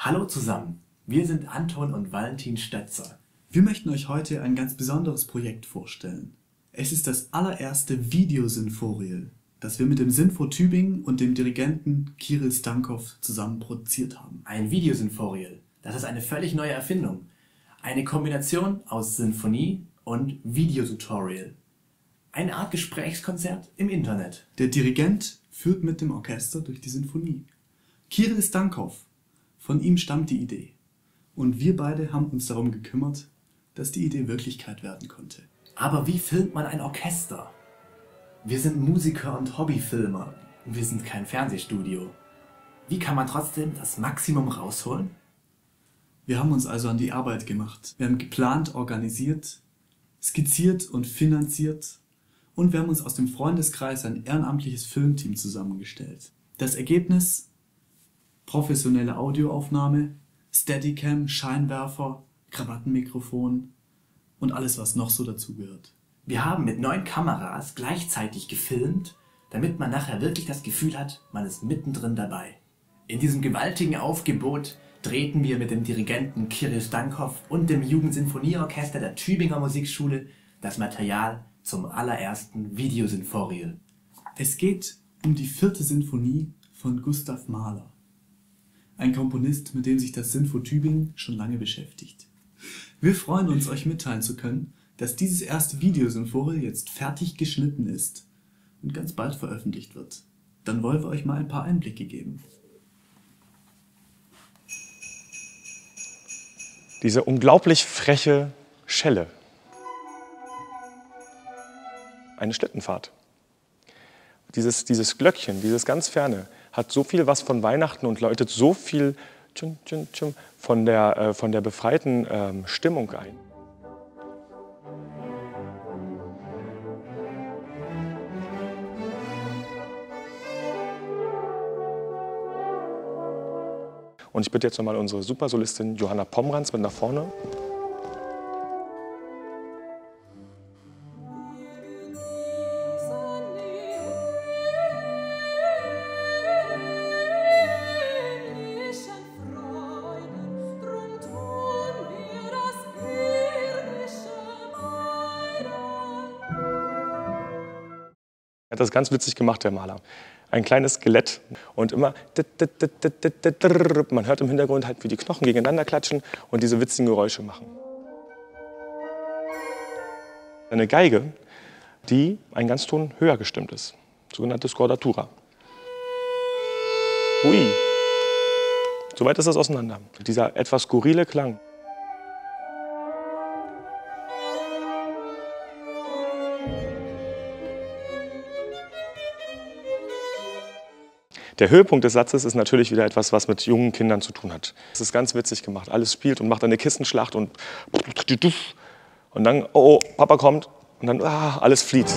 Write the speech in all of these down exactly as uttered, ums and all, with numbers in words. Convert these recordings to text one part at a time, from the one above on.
Hallo zusammen, wir sind Anton und Valentin Stötzer. Wir möchten euch heute ein ganz besonderes Projekt vorstellen. Es ist das allererste Videosinforial, das wir mit dem Sinfo Tübingen und dem Dirigenten Kirill Stankow zusammen produziert haben. Ein Videosinforial, das ist eine völlig neue Erfindung. Eine Kombination aus Sinfonie und Videotutorial. Eine Art Gesprächskonzert im Internet. Der Dirigent führt mit dem Orchester durch die Sinfonie. Kirill Stankow, von ihm stammt die Idee. Und wir beide haben uns darum gekümmert, dass die Idee Wirklichkeit werden konnte. Aber wie filmt man ein Orchester? Wir sind Musiker und Hobbyfilmer. Wir sind kein Fernsehstudio. Wie kann man trotzdem das Maximum rausholen? Wir haben uns also an die Arbeit gemacht. Wir haben geplant, organisiert, skizziert und finanziert. Und wir haben uns aus dem Freundeskreis ein ehrenamtliches Filmteam zusammengestellt. Das Ergebnis: professionelle Audioaufnahme, Steadicam, Scheinwerfer, Krawattenmikrofon und alles, was noch so dazugehört. Wir haben mit neun Kameras gleichzeitig gefilmt, damit man nachher wirklich das Gefühl hat, man ist mittendrin dabei. In diesem gewaltigen Aufgebot drehten wir mit dem Dirigenten Kirill Stankow und dem Jugendsinfonieorchester der Tübinger Musikschule das Material zum allerersten Videosinforial. Es geht um die vierte Sinfonie von Gustav Mahler, ein Komponist, mit dem sich das Sinfo Tübingen schon lange beschäftigt. Wir freuen uns, euch mitteilen zu können, dass dieses erste Videosinforial jetzt fertig geschnitten ist und ganz bald veröffentlicht wird. Dann wollen wir euch mal ein paar Einblicke geben. Diese unglaublich freche Schelle. Eine Schlittenfahrt. Dieses, dieses Glöckchen, dieses ganz Ferne, hat so viel was von Weihnachten und läutet so viel tschum, tschum, tschum, von, der, äh, von der befreiten ähm, Stimmung ein. Und ich bitte jetzt nochmal unsere Supersolistin Johanna Pomrans mit nach vorne. Er hat das ganz witzig gemacht, der Maler. Ein kleines Skelett und immer, man hört im Hintergrund halt, wie die Knochen gegeneinander klatschen und diese witzigen Geräusche machen. Eine Geige, die einen Ganzton höher gestimmt ist, sogenannte Scordatura. Ui, soweit ist das auseinander. Dieser etwas skurrile Klang. Der Höhepunkt des Satzes ist natürlich wieder etwas, was mit jungen Kindern zu tun hat. Es ist ganz witzig gemacht. Alles spielt und macht eine Kissenschlacht und und dann, oh, oh, Papa kommt und dann, ah, alles flieht.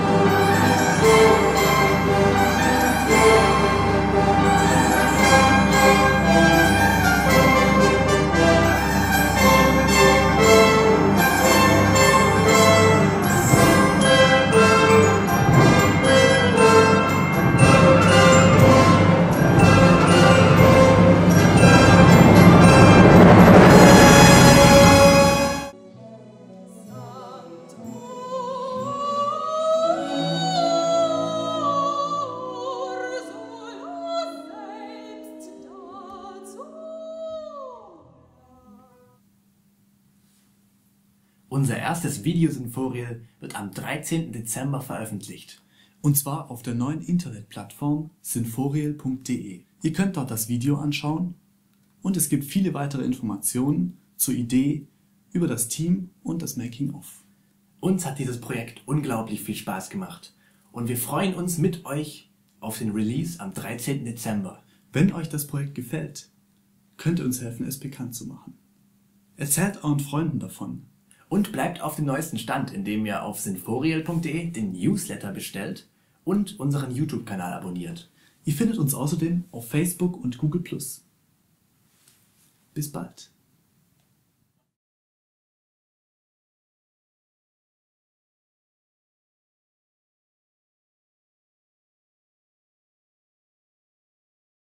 Unser erstes Videosinforial wird am dreizehnten Dezember veröffentlicht. Und zwar auf der neuen Internetplattform sinforial punkt de. Ihr könnt dort das Video anschauen und es gibt viele weitere Informationen zur Idee, über das Team und das Making-of. Uns hat dieses Projekt unglaublich viel Spaß gemacht und wir freuen uns mit euch auf den Release am dreizehnten Dezember. Wenn euch das Projekt gefällt, könnt ihr uns helfen, es bekannt zu machen. Erzählt euren Freunden davon. Und bleibt auf dem neuesten Stand, indem ihr auf sinforial punkt de den Newsletter bestellt und unseren YouTube-Kanal abonniert. Ihr findet uns außerdem auf Facebook und Google plus. Bis bald.